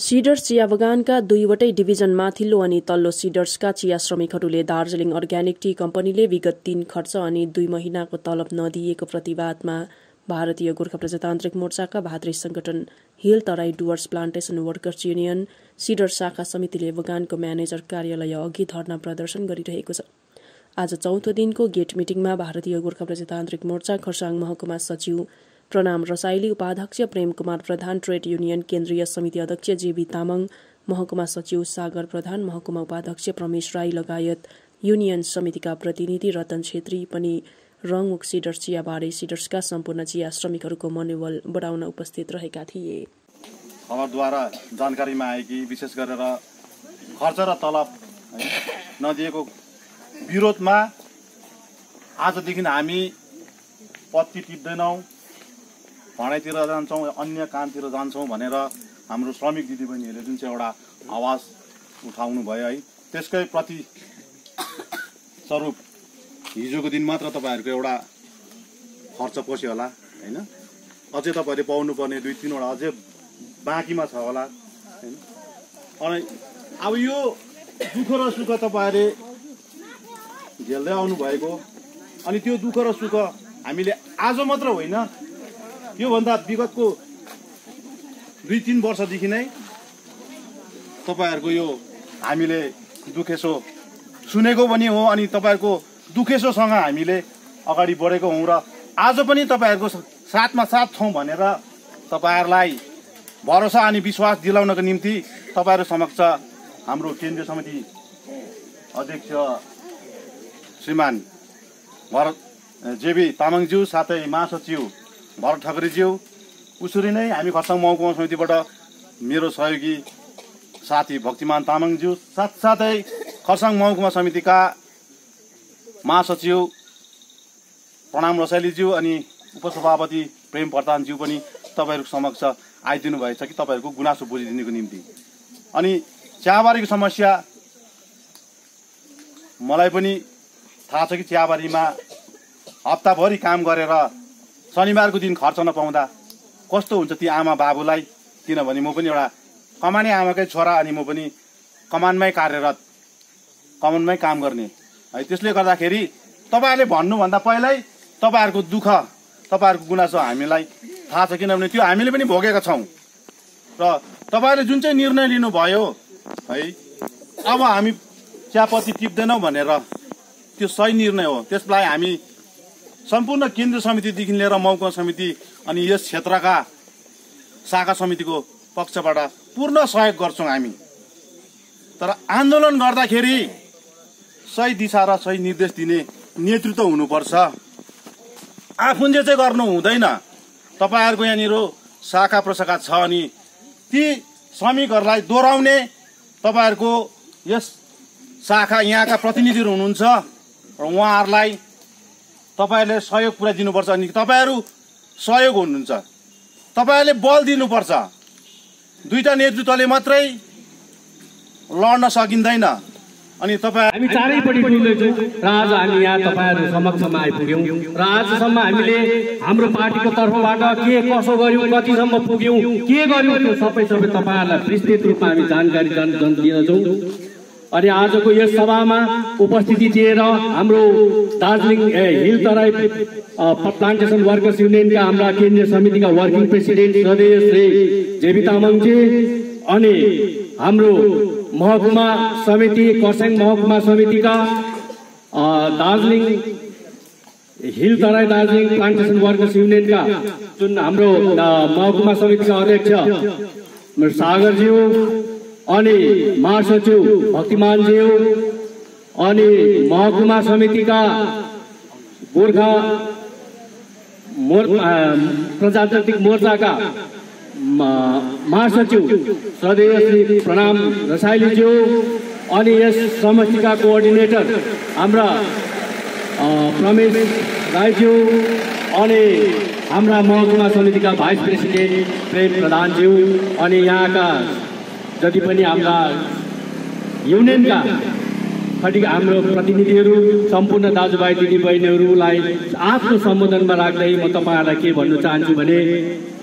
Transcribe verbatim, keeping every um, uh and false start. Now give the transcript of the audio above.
सिडर्स चिया बगानका दुईवटै डिभिजन माथिल्लो अनि तल्लो सिडर्सका चिया श्रमिकहरूले दार्जीलिङ अर्ग्यानिक टी कम्पनीले विगत तीन खर्च अनि दुई महिनाको तलब नदिएको प्रतिवादमा भारतीय गोर्खा प्रजातान्त्रिक मोर्चाका भातृ संगठन hill Terai Dooars plantation workers union सिडर्स शाखा समितिले बगानको म्यानेजर कार्यालय अघि धरना प्रदर्शन गरिरहेको छ। आज चौथो दिनको गेट मिटिङमा भारतीय गोर्खा प्रजातान्त्रिक मोर्चा खरसाङ महकुमा सचिव प्रणाम रसाइली, उपाध्यक्ष प्रेम कुमार प्रधान, ट्रेड युनियन केन्द्रीय समिति अध्यक्ष जेबी तामाङ, महकुमा सचिव सागर प्रधान, महकुमा उपाध्यक्ष प्रमेश राई लगायत युनियन समितिका प्रतिनिधि रतन छेत्री पनि रङमुख सिडर्स चियाबारे सिडर्सका सम्पूर्ण चिया श्रमिकहरूको मनोबल बढाउन उपस्थित रहेका थिए। खबरद्वारा जानकारीमा आए कि विशेष गरेर खर्च र तलब नदिएको विरोधमा आजदेखि हामी पत्ती टिप्दैनौँ, भनाइतिर जान्छौँ, अन्य कामतिर जान्छौँ भनेर हाम्रो श्रमिक दिदीबहिनीहरूले जुन चाहिँ एउटा आवाज उठाउनु भयो है, त्यसकै प्रति स्वरूप हिजोको दिन मात्र तपाईँहरूको एउटा खर्च पस्यो होला हैन, अझै तपाईँहरूले पाउनुपर्ने दुई तिनवटा अझै बाँकीमा छ होला हैन। अनि अब यो दुःख र सुख तपाईँहरूले झेल्दै आउनु भएको, अनि त्यो दुःख र सुख हामीले आज मात्र होइन, योभन्दा विगतको दुई तीन वर्षदेखि नै तपाईँहरूको यो हामीले दुखेसो सुनेको पनि हो, अनि तपाईँहरूको दुखेसोसँग हामीले अगाडि बढेको हौँ र आज पनि तपाईँहरूको साथमा साथ छौँ भनेर तपाईँहरूलाई भरोसा अनि विश्वास दिलाउनको निम्ति तपाईँहरू समक्ष हाम्रो केन्द्रीय समिति अध्यक्ष श्रीमान भरत जेबी तामाङज्यू साथै महासचिव भरत ठकुरीज्यू, उसरी नै हामी खरसाङ महकुमा समितिबाट मेरो सहयोगी साथी भक्तिमान तामाङज्यू, साथसाथै खरसाङ महकुमा समितिका महासचिव प्रणाम रसाइलीज्यू अनि उपसभापति प्रेम प्रधानज्यू पनि तपाईँहरूको समक्ष आइदिनु भएछ कि तपाईँहरूको गुनासो बुझिदिनुको निम्ति। अनि चियाबारीको समस्या मलाई पनि थाहा छ कि चियाबारीमा हप्ताभरि काम गरेर शनिबारको दिन खर्च नपाउँदा कस्तो हुन्छ ती आमा बाबुलाई, किनभने म पनि एउटा कमाने आमाकै छोरा अनि म पनि कमानमै कार्यरत, कमानमै काम गर्ने है। त्यसले गर्दाखेरि तपाईँहरूले भन्नुभन्दा पहिल्यै तपाईँहरूको दुःख, तपाईँहरूको गुनासो हामीलाई थाहा छ, किनभने त्यो हामीले पनि भोगेका छौँ र तपाईँहरूले जुन चाहिँ निर्णय लिनुभयो है, अब हामी चियापत्ती टिप्दैनौँ भनेर त्यो सही निर्णय हो। त्यसलाई हामी सम्पूर्ण केन्द्रीय समितिदेखि लिएर महकुमा समिति अनि यस क्षेत्रका शाखा समितिको पक्षबाट पूर्ण सहयोग गर्छौँ हामी। तर आन्दोलन गर्दाखेरि सही दिशा र सही निर्देश दिने नेतृत्व हुनुपर्छ, आफूले चाहिँ गर्नु हुँदैन। तपाईँहरूको यहाँनिर शाखा प्रशाखा छ अनि ती श्रमिकहरूलाई दोहोऱ्याउने तपाईँहरूको यस शाखा यहाँका प्रतिनिधिहरू हुनुहुन्छ र उहाँहरूलाई तपाईँहरूले सहयोग पुर्याइदिनुपर्छ। अनि तपाईँहरू सहयोग हुनुहुन्छ, तपाईँहरूले बल दिनुपर्छ। दुईटा नेतृत्वले मात्रै लड्न सकिँदैन। अनि तपाईँ हामी चारैपट्टि डुल्दैछौँ र आज हामी यहाँ तपाईँहरू समक्षमा आइपुग्यौँ र आजसम्म हामीले हाम्रो पार्टीको तर्फबाट के कसो गर्यौँ, कतिसम्म पुग्यौँ, के गर्यौँ, त्यो सबै सबै तपाईँहरूलाई विस्तृत रूपमा हामी जानकारी दिनेछौँ। अनि आजको यस सभामा उपस्थिति दिएर हाम्रो Darjeeling hill Terai plantation workers युनियनका हाम्रा केन्द्रीय समितिका वर्किङ प्रेसिडेन्ट सदस्य श्री जेबी तामाङजी अनि हाम्रो महकुमा समिति खरसाङ महकुमा समितिका Darjeeling hill Terai Darjeeling plantation workers युनियनका जुन हाम्रो महकुमा समितिका अध्यक्ष सागरज्यू अनि महासचिव भक्तिमानज्यू अनि महकुमा समितिका गोर्खा मोर प्रजातान्त्रिक मोर्चाका महासचिव सदस्य श्री प्रणाम रसाइलीज्यू अनि यस समष्टिका कोअर्डिनेटर हाम्रा प्रमेश राईज्यू अनि हाम्रा महकुमा समितिका भाइस प्रेसिडेन्ट प्रेम प्रधानज्यू अनि यहाँका जति पनि हाम्रा युनियनका खटी हाम्रो प्रतिनिधिहरू, सम्पूर्ण दाजुभाइ दिदीबहिनीहरूलाई आफ्नो सम्बोधनमा राख्दै म तपाईँहरूलाई के भन्न चाहन्छु भने